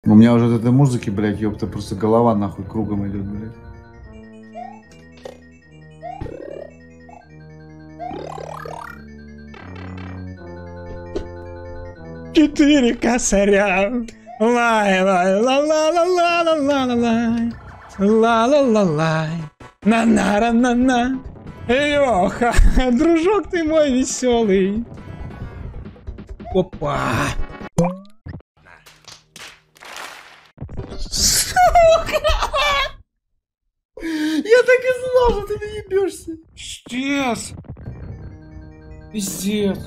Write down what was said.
У меня уже от этой музыки, блядь, ёпта, просто голова нахуй кругом идет, блядь. Четыре косаря. Лай, лай, ла ла ла ла ла ла ла лай. Ла ла ла лай. На на ра на на. Леха, дружок ты мой веселый. Опа. Сука! Я так и знал, что ты наебешься. Пиздец. Пиздец.